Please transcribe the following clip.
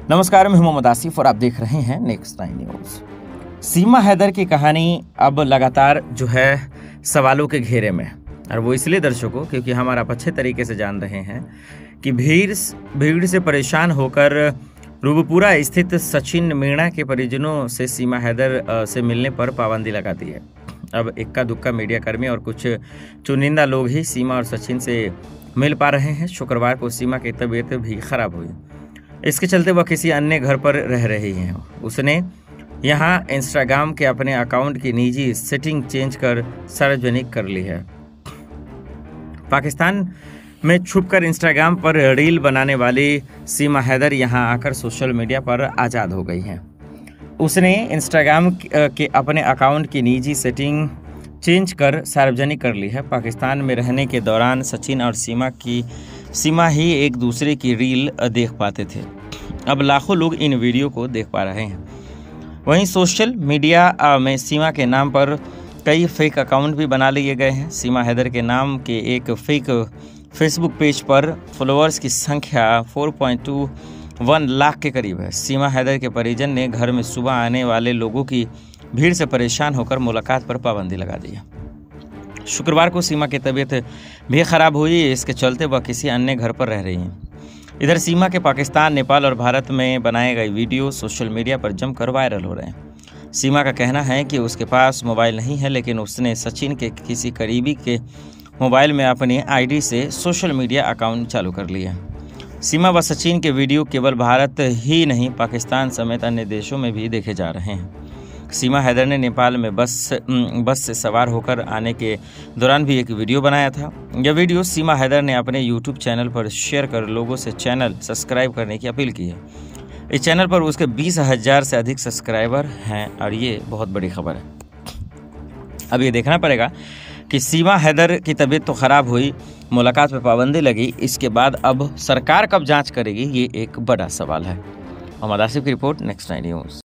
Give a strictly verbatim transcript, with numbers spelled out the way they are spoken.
नमस्कार, मैं मोहम्मद आसिफ और आप देख रहे हैं next nine news. Seema Haider की कहानी अब लगातार जो है सवालों के घेरे में, और वो इसलिए दर्शकों क्योंकि हम आप अच्छे तरीके से जान रहे हैं कि भीड़ भीड़ से परेशान होकर रूपपुरा स्थित सचिन मीणा के परिजनों से सीमा हैदर से मिलने पर पाबंदी लगा दी है। अब इक्का दुक्का मीडिया कर्मी और कुछ चुनिंदा लोग ही सीमा और सचिन से मिल पा रहे हैं। शुक्रवार को सीमा की तबीयत भी खराब हुई, इसके चलते वह किसी अन्य घर पर रह रही हैं। उसने यहां इंस्टाग्राम के अपने अकाउंट की निजी सेटिंग चेंज कर सार्वजनिक कर ली है। पाकिस्तान में छुपकर इंस्टाग्राम पर रील बनाने वाली सीमा हैदर यहां आकर सोशल मीडिया पर आज़ाद हो गई हैं। उसने इंस्टाग्राम के अपने अकाउंट की निजी सेटिंग चेंज कर सार्वजनिक कर ली है। पाकिस्तान में रहने के दौरान सचिन और सीमा की सीमा ही एक दूसरे की रील देख पाते थे। अब लाखों लोग इन वीडियो को देख पा रहे हैं। वहीं सोशल मीडिया में सीमा के नाम पर कई फेक अकाउंट भी बना लिए गए हैं। सीमा हैदर के नाम के एक फेक फेसबुक पेज पर फॉलोअर्स की संख्या चार पॉइंट दो एक लाख के करीब है। सीमा हैदर के परिजन ने घर में सुबह आने वाले लोगों की भीड़ से परेशान होकर मुलाकात पर पाबंदी लगा दी है। शुक्रवार को सीमा की तबीयत भी खराब हुई, इसके चलते वह किसी अन्य घर पर रह रही हैं। इधर सीमा के पाकिस्तान, नेपाल और भारत में बनाए गए वीडियो सोशल मीडिया पर जमकर वायरल हो रहे हैं। सीमा का कहना है कि उसके पास मोबाइल नहीं है, लेकिन उसने सचिन के किसी करीबी के मोबाइल में अपनी आईडी से सोशल मीडिया अकाउंट चालू कर लिया। सीमा व सचिन के वीडियो केवल भारत ही नहीं, पाकिस्तान समेत अन्य देशों में भी देखे जा रहे हैं। सीमा हैदर ने नेपाल में बस बस से सवार होकर आने के दौरान भी एक वीडियो बनाया था। यह वीडियो सीमा हैदर ने अपने यूट्यूब चैनल पर शेयर कर लोगों से चैनल सब्सक्राइब करने की अपील की है। इस चैनल पर उसके बीस हजार से अधिक सब्सक्राइबर हैं और ये बहुत बड़ी खबर है। अब ये देखना पड़ेगा कि सीमा हैदर की तबीयत तो खराब हुई, मुलाकात पर पाबंदी लगी, इसके बाद अब सरकार कब जाँच करेगी, ये एक बड़ा सवाल है। मोहम्मद आसिफ की रिपोर्ट, नेक्स्ट नाइन न्यूज़।